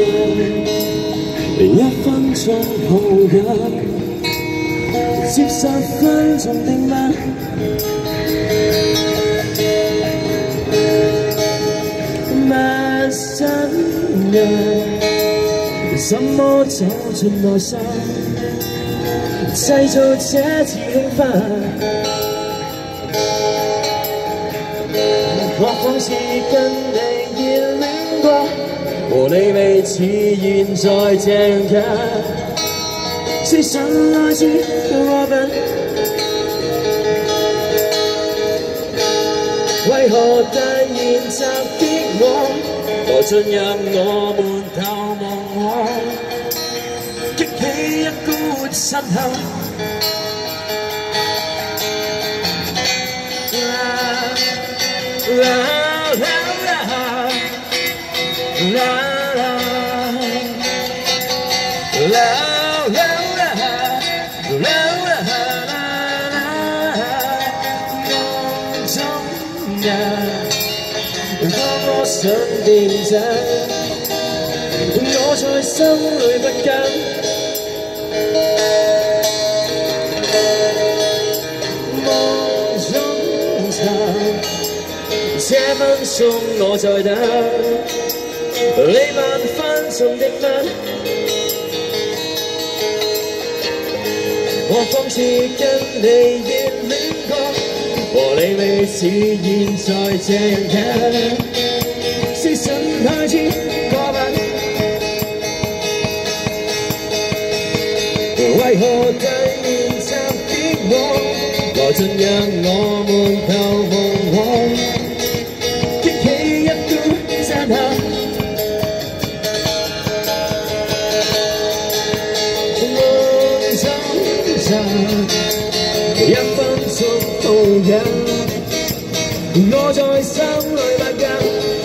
1分鐘抱緊，接10分鐘的吻。陌生人，怎麼走進內心，製造這次興奮？我仿似跟你熱戀過，和你未似現在這樣近，是神來自我笨，為何突然襲擊我，來進入我們頭夢我，激起一股失衡。La la la la la la la la夢中人，當我想變真，我在心裏不甘。夢中尋。這分鐘我在等，你萬分鐘的吻，我仿似跟你熱戀過，和你未似現在這樣近，是神太似過敏，為何突然襲擊我，來進入我們頭夢我。1分鐘抱緊，我在心裏不甘。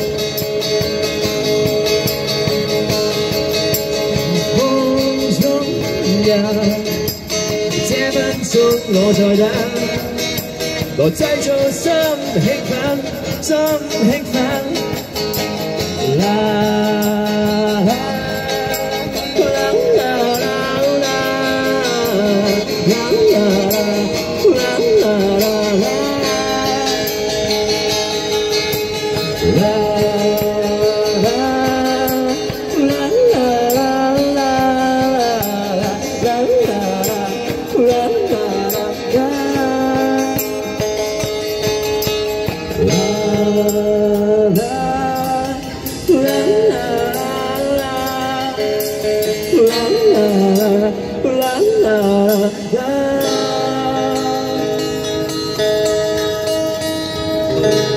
夢中人，這分鐘我在等，來製造心興奮，心興奮。啦啦。La